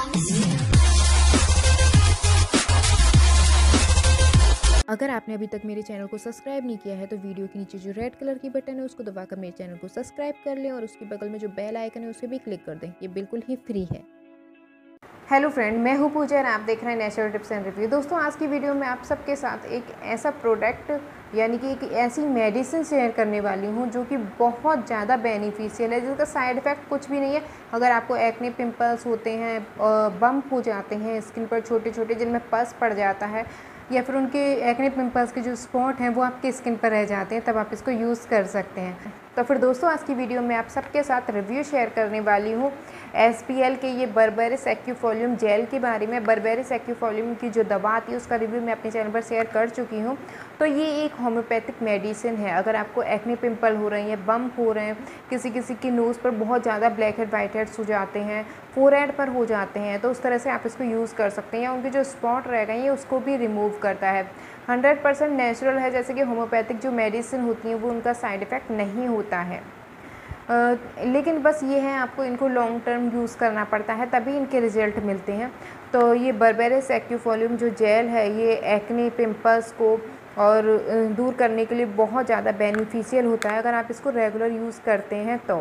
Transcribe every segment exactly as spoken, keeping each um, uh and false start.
अगर आपने अभी तक मेरे चैनल को सब्सक्राइब नहीं किया है तो वीडियो के नीचे जो रेड कलर की बटन है उसको दबाकर मेरे चैनल को सब्सक्राइब कर लें और उसके बगल में जो बेल आइकन है उसे भी क्लिक कर दें। ये बिल्कुल ही फ्री है। हेलो फ्रेंड, मैं हूँ पूजा और आप देख रहे हैं नेचुरल टिप्स एंड रिव्यू। दोस्तों, आज की वीडियो में आप सबके साथ एक ऐसा प्रोडक्ट यानी कि एक ऐसी मेडिसिन शेयर करने वाली हूँ जो कि बहुत ज़्यादा बेनिफिशियल है, जिसका साइड इफ़ेक्ट कुछ भी नहीं है। अगर आपको एक्ने पिंपल्स होते हैं, बम्प हो जाते हैं स्किन पर छोटे छोटे जिनमें पस पड़ जाता है, या फिर उनके एक्ने पिंपल्स के जो स्पॉट हैं वो आपके स्किन पर रह जाते हैं, तब आप इसको यूज़ कर सकते हैं। तो फिर दोस्तों, आज की वीडियो में आप सबके साथ रिव्यू शेयर करने वाली हूँ एस पी एल के ये बर्बेरिस एक्यूफोलियम जेल के बारे में। बर्बेरिस एक्यूफोलियम की जो दवा आती है उसका रिव्यू मैं अपने चैनल पर शेयर कर चुकी हूँ। तो ये एक होम्योपैथिक मेडिसिन है। अगर आपको एक्ने पिंपल हो रहे हैं, बम्प हो रहे हैं, किसी किसी की नोज़ पर बहुत ज़्यादा ब्लैक हेड वाइट हेड्स हो जाते हैं, फोरहेड पर हो जाते हैं, तो उस तरह से आप इसको यूज़ कर सकते हैं। या उनके जो स्पॉट रह गए हैं उसको भी रिमूव करता है। हंड्रेड परसेंट नेचुरल है। जैसे कि होम्योपैथिक जो मेडिसिन होती हैं वो उनका साइड इफ़ेक्ट नहीं होता है, आ, लेकिन बस ये है आपको इनको लॉन्ग टर्म यूज़ करना पड़ता है, तभी इनके रिज़ल्ट मिलते हैं। तो ये बर्बेरिस एक्यूफोलियम जो जेल है ये एक्ने पिंपल्स को और दूर करने के लिए बहुत ज़्यादा बेनिफिशियल होता है अगर आप इसको रेगुलर यूज़ करते हैं तो।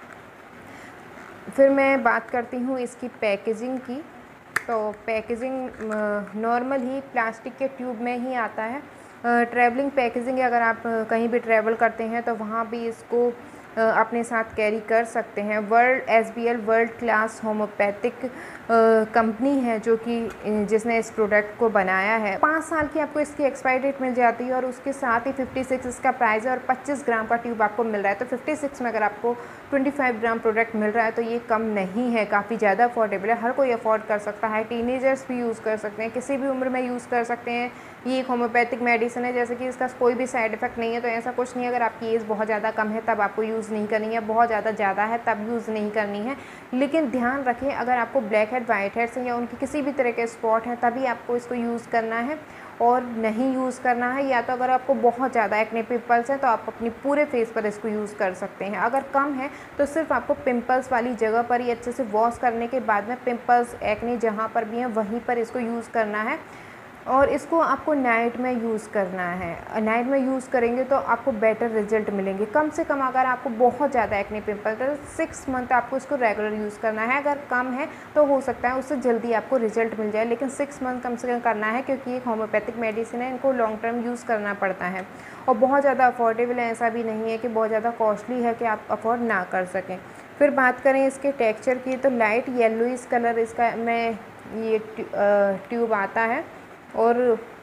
फिर मैं बात करती हूँ इसकी पैकेजिंग की। तो पैकेजिंग नॉर्मल ही प्लास्टिक के ट्यूब में ही आता है। ट्रैवलिंग पैकेजिंग है। अगर आप कहीं भी ट्रैवल करते हैं तो वहाँ भी इसको अपने साथ कैरी कर सकते हैं। World S B L world class homeopathic company है जो कि जिसने इस प्रोडक्ट को बनाया है। पाँच साल की आपको इसकी एक्सपायरी डेट मिल जाती है और उसके साथ ही छप्पन इसका प्राइस है और पच्चीस ग्राम का ट्यूब आपको मिल रहा है। तो छप्पन में अगर आपको पच्चीस ग्राम प्रोडक्ट मिल रहा है तो ये कम नहीं है, काफ़ी ज़्यादा अफोर्डेबल है, हर कोई अफोर्ड कर सकता है। टीनेजर्स भी यूज़ कर सकते हैं, किसी भी उम्र में यूज़ कर सकते हैं। ये एक होम्योपैथिक मेडिसिन है, जैसे कि इसका कोई भी साइड इफेक्ट नहीं है। तो ऐसा कुछ नहीं है अगर आपकी एज बहुत ज़्यादा कम है तब आपको यूज़ नहीं करनी है, बहुत ज़्यादा ज़्यादा है तब यूज़ नहीं करनी है। लेकिन ध्यान रखें, अगर आपको ब्लैक हेड वाइट हेड्स या उनके किसी भी तरह के स्पॉट हैं तभी आपको इसको यूज़ करना है और नहीं यूज़ करना है। या तो अगर आपको बहुत ज़्यादा एक्ने पिंपल्स हैं तो आप अपनी पूरे फेस पर इसको यूज़ कर सकते हैं। अगर कम है तो सिर्फ आपको पिंपल्स वाली जगह पर ही अच्छे से वॉश करने के बाद में पिंपल्स एक्ने जहाँ पर भी हैं वहीं पर इसको यूज़ करना है। और इसको आपको नाइट में यूज़ करना है। नाइट में यूज़ करेंगे तो आपको बेटर रिजल्ट मिलेंगे। कम से कम अगर आपको बहुत ज़्यादा एक्ने पिंपल तो सिक्स मंथ आपको इसको रेगुलर यूज़ करना है। अगर कम है तो हो सकता है उससे जल्दी आपको रिजल्ट मिल जाए, लेकिन सिक्स मंथ कम से कम करना है क्योंकि एक होम्योपैथिक मेडिसिन है, इनको लॉन्ग टर्म यूज़ करना पड़ता है। और बहुत ज़्यादा अफोर्डेबल है, ऐसा भी नहीं है कि बहुत ज़्यादा कॉस्टली है कि आप अफोर्ड ना कर सकें। फिर बात करें इसके टेक्सचर की तो लाइट येलोइश कलर इसका में ये ट्यूब आता है और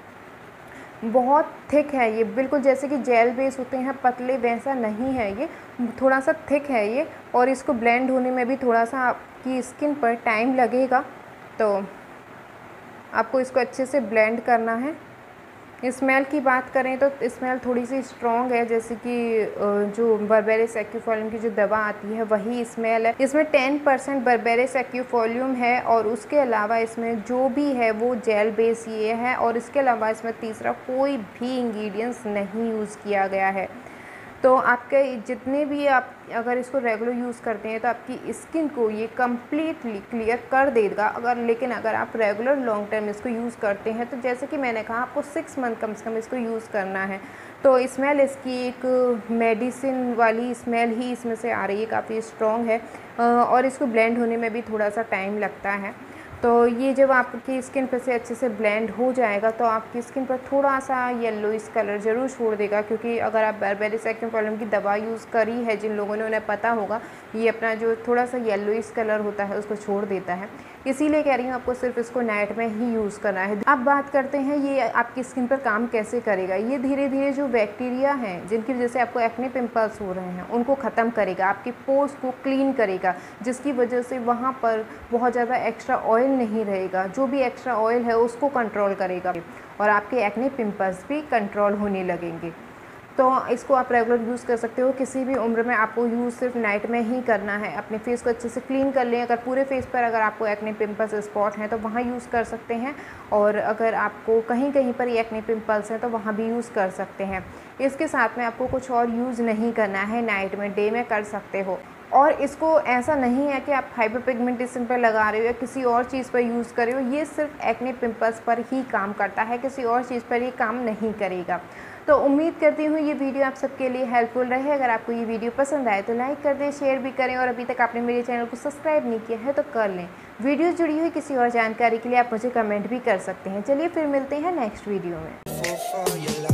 बहुत थिक है ये, बिल्कुल जैसे कि जेल बेस होते हैं पतले वैसा नहीं है, ये थोड़ा सा थिक है ये। और इसको ब्लेंड होने में भी थोड़ा सा आपकी स्किन पर टाइम लगेगा, तो आपको इसको अच्छे से ब्लेंड करना है। स्मेल की बात करें तो स्मेल थोड़ी सी स्ट्रॉन्ग है, जैसे कि जो बर्बेरिस एक्यूफोलियम की जो दवा आती है वही स्मेल है। इसमें टेन परसेंट बर्बेरिस एक्यूफोलियम है और उसके अलावा इसमें जो भी है वो जेल बेस ये है। और इसके अलावा इसमें तीसरा कोई भी इंग्रेडिएंट्स नहीं यूज़ किया गया है। तो आपके जितने भी आप अगर इसको रेगुलर यूज़ करते हैं तो आपकी स्किन को ये कम्प्लीटली क्लियर कर देगा। अगर लेकिन अगर आप रेगुलर लॉन्ग टर्म इसको यूज़ करते हैं तो जैसे कि मैंने कहा आपको सिक्स मंथ कम से कम इसको यूज़ करना है। तो स्मेल इसकी एक मेडिसिन वाली स्मेल ही इसमें से आ रही है, काफ़ी स्ट्रॉन्ग है और इसको ब्लेंड होने में भी थोड़ा सा टाइम लगता है। तो ये जब आपकी स्किन पर से अच्छे से ब्लेंड हो जाएगा तो आपकी स्किन पर थोड़ा सा येलोइश कलर ज़रूर छोड़ देगा, क्योंकि अगर आप बर्बेरिस एक्यूफोलियम की दवा यूज़ करी है, जिन लोगों ने उन्हें पता होगा ये अपना जो थोड़ा सा येलोइश कलर होता है उसको छोड़ देता है। इसीलिए कह रही हूँ आपको सिर्फ इसको नाइट में ही यूज़ करना है। अब बात करते हैं ये आपकी स्किन पर काम कैसे करेगा। ये धीरे धीरे जो बैक्टीरिया हैं जिनकी वजह से आपको एक्ने पिंपल्स हो रहे हैं उनको ख़त्म करेगा, आपके पोर्स को क्लीन करेगा, जिसकी वजह से वहाँ पर बहुत ज़्यादा एक्स्ट्रा ऑयल नहीं रहेगा। जो भी एक्स्ट्रा ऑयल है उसको कंट्रोल करेगा और आपके एक्ने पिंपल्स भी कंट्रोल होने लगेंगे। तो इसको आप रेगुलर यूज़ कर सकते हो, किसी भी उम्र में आपको यूज़ सिर्फ नाइट में ही करना है। अपने फेस को अच्छे से क्लीन कर लें। अगर पूरे फेस पर अगर आपको एक्ने पिंपल्स स्पॉट हैं तो वहाँ यूज़ कर सकते हैं, और अगर आपको कहीं कहीं पर एक्ने पिंपल्स हैं तो वहाँ भी यूज़ कर सकते हैं। इसके साथ में आपको कुछ और यूज़ नहीं करना है नाइट में, डे में कर सकते हो। और इसको ऐसा नहीं है कि आप हाइपर पिगमेंटेशन पर लगा रहे हो या किसी और चीज़ पर यूज़ कर रहे हो, ये सिर्फ एक्ने पिंपल्स पर ही काम करता है, किसी और चीज़ पर ये काम नहीं करेगा। तो उम्मीद करती हूँ ये वीडियो आप सबके लिए हेल्पफुल रहे। अगर आपको ये वीडियो पसंद आए तो लाइक कर दें, शेयर भी करें, और अभी तक आपने मेरे चैनल को सब्सक्राइब नहीं किया है तो कर लें। वीडियो जुड़ी हुई किसी और जानकारी के लिए आप मुझे कमेंट भी कर सकते हैं। चलिए फिर मिलते हैं नेक्स्ट वीडियो में।